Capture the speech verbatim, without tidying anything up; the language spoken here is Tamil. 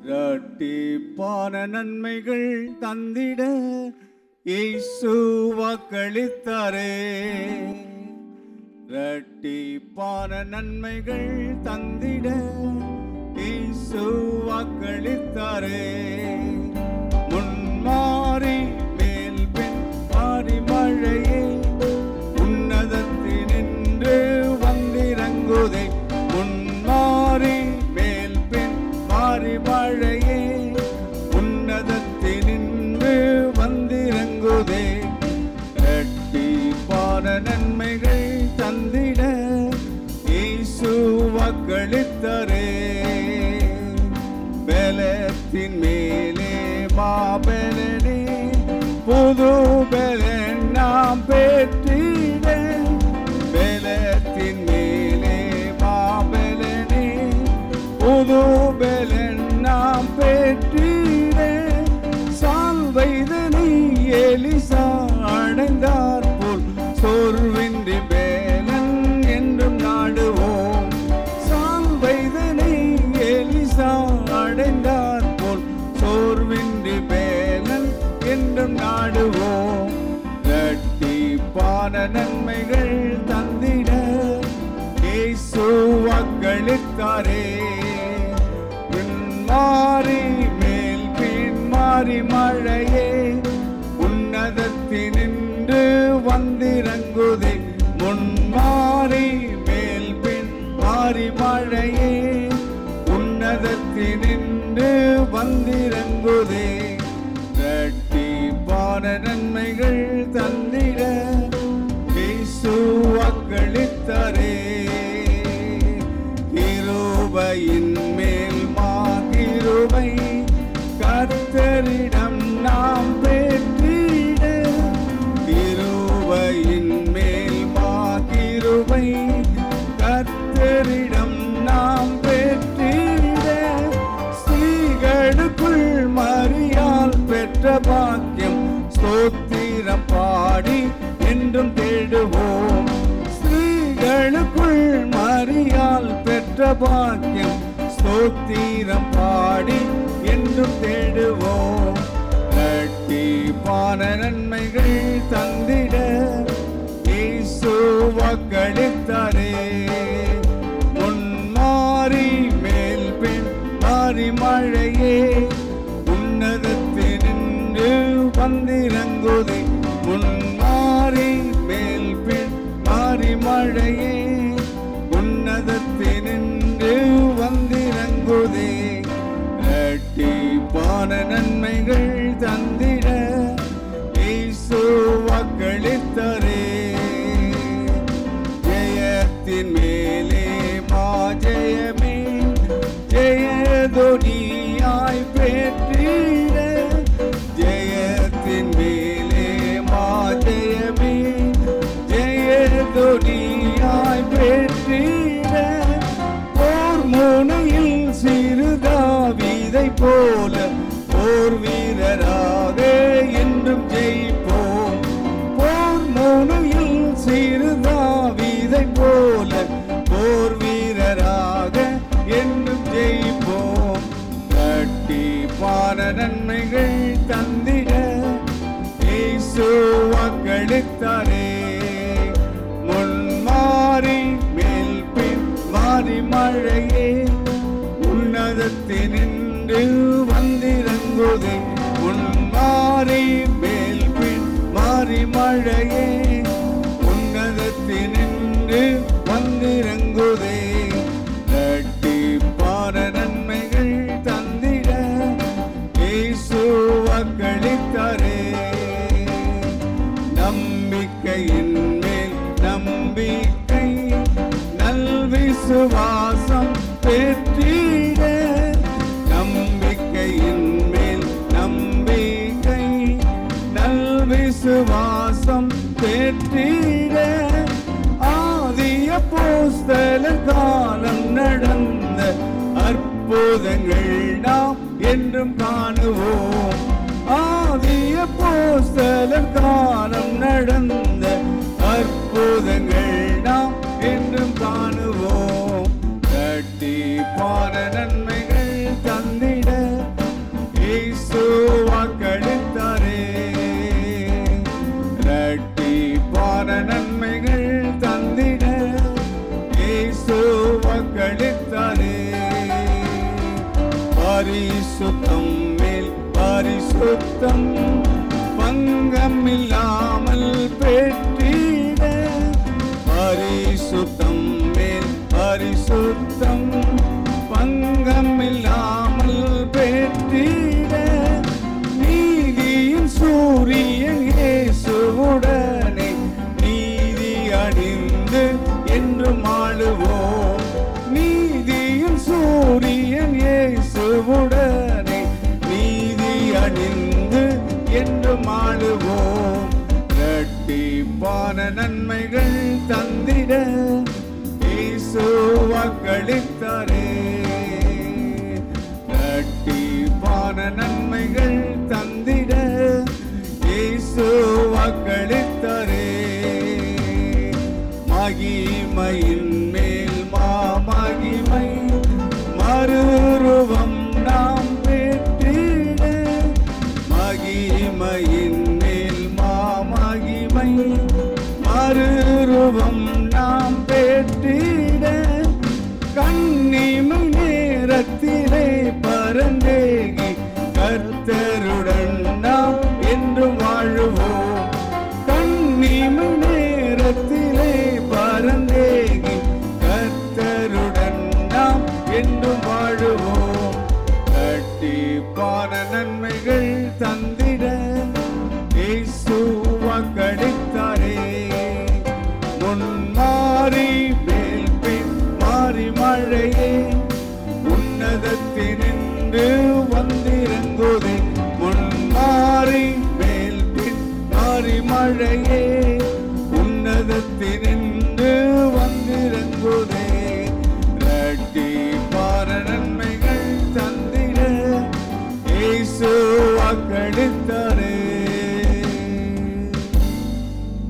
இரட்டிப்பான நன்மைகள் தந்திட இயேசு வாக்களித்தாரே. இரட்டிப்பான நன்மைகள் தந்திட இயேசு வாக்களித்தாரே. முன்மாறி மேல் பின் மாறி மழையே உன்னதத்தினின்று வந்திறங்குதே. முன்மாறி மேல் பின் மாறி மழையே உன்னதத்தினின்று வந்திறங்குதே. இரட்டிப்பான நன்மைகள் தந்திட இயேசு வாக்களித்தாரே. பலத்தின் மேலே மாபலனே புது பலன் நாம் பெற்றிட. பலத்தின் மேலே மாபலனே புது பலன் நாம் பெற்றிட. சால்வைதனை எலிசா அடைந்தார் போல் சோர்வின்றி பலன் என்றும் நாடுவோம். சால்வைதனை எலிசா அடைந்தார் போல் சோர்வின்றி பலன் என்றும் நாடுவோம். இரட்டிப்பான நன்மைகள் தந்திட இயேசு வாக்களித்தாரே. மாறி மேல் பின் மாறி மழையே உன்னதத்தினின்று வந்திறங்குதே. முன்மாறி மேல் பின் மாறி மழையே உன்னதத்தினின்று வந்திறங்குதே. இரட்டிப்பான நன்மைகள் தந்திட இயேசு வாக்களித்தாரே. கிருபையின் மேல் மாகிருபை கர்த்தரிடம் நாம் பெற்றிட. கிருபையின் மேல் மாகிருபை கர்த்தரிடம் நாம் பெற்றிட. ஸ்திரீகளுக்குள் மரியாள் பெற்ற பாக்கியம் ஸ்தோத்திரம் பாடி என்றும் தேடுவோம். ஸ்திரீகளுக்குள் மரியாள் பெற்ற பாக்கியம் ஸ்தோத்திரம் பாடி என்றும் தேடுவோம். இரட்டிப்பான நன்மைகள் தந்திட இயேசு வாக்களித்தாரே. முன்மாறி மேல் பின் மாறி மழையே உன்னதத்தினின்று வந்திறங்குதே. முன்மாறி மேல் பின் மாறி மழையே உன்னதத்தினின்று வந்திறங்குதே. இரட்டிப்பான நன்மைகள் தந்திட இயேசு வாக்களித்தாரே. ஜெயத்தின் மேலே மாஜெயமே ஜெயதொனியாய் பெற்றிட. ஜெயத்தின் மேலே மாஜெயமே ஜெயதொனியாய் பெற்றிட. போர் முனையில் சிறுதாவீதை போல போர் வீரராக என்றும் ஜெயிப்போம். போர் முனையில் சிறுதாவீதை போல போர் வீரராக என்றும் ஜெயிப்போம். இரட்டிப்பான நன்மைகள் தந்திட இயேசு வாக்களித்தாரே. முன்மாறி மேல் பின் மாறி மழையே உன்னதத்தினின்று வந்திறங்குதே. முன்மாறி மேல் பின் மாறி மழையே உன்னதத்தினின்று வந்திறங்குதே. இரட்டிப்பான நன்மைகள் தந்திட இயேசு வாக்களித்தாரே. நம்பிக்கையின் மேல் நம்பிக்கை நல்விசுவாசம் பெற்றிட. நம்பிக்கையின் மேல் நம்பிக்கை நல்விசுவாசம் பெற்றிட. ஆதி அப்போஸ்தலர் காலம் நடந்த அற்புதங்கள் நாம் என்றும் காணுவோம். ஆதி அப்போஸ்தலர் காலம் நடந்த அற்புதங்கள் நாம் என்றும் காணுவோம். இரட்டிப்பான நன்மைகள் தந்திட பரிசுத்தம் மேல் பரிசுத்தம் பங்கமில்லாமல் பெற்றிட பரிசுத்தம் மேல் பரிசுத்தம் பங்கமில்லாமல் பெற்றிட நீதியின் சூரியன் இயேசுவுடனே நீதி அணிந்து என்றும் ஆளுவோம். நீதியின் சூரியன் இயேசுவுடனே நீதி அணிந்து என்றும் ஆளுவோம். இரட்டிப்பான நன்மைகள் தந்திட இயேசு வாக்களித்தாரே. இரட்டிப்பான நன்மைகள் தந்திட இயேசு வாக்களித்தாரே. மகிமையின் மேல் மாமகிமை மறுரூபம் நாம் பெற்றிட மகிமையின் மேல் மாமகிமை மறுரூபம் நாம் பெற்றிட கன்னிமை நேரத்திலே பரந்தேகி கர்த்தருடன் நாம் என்று வாழுவோம். கன்னிமை நேரத்திலே பரந்தேகி கர்த்தருடன் நாம் என்று வாழுவோம். இரட்டிப்பான நன்மைகள் தந்திட இயேசு வாக்களித்தாரே. முன்மாறி மேல் பின் மாறி மழையே உன்னதத்தினின்று வந்திறங்குதே. முன்மாறி மேல் பின் மாறி மழையே உன்னதத்தினின்று வந்திறங்குதே. இரட்டிப்பான நன்மைகள் தந்திட இயேசு வாக்களித்தாரே.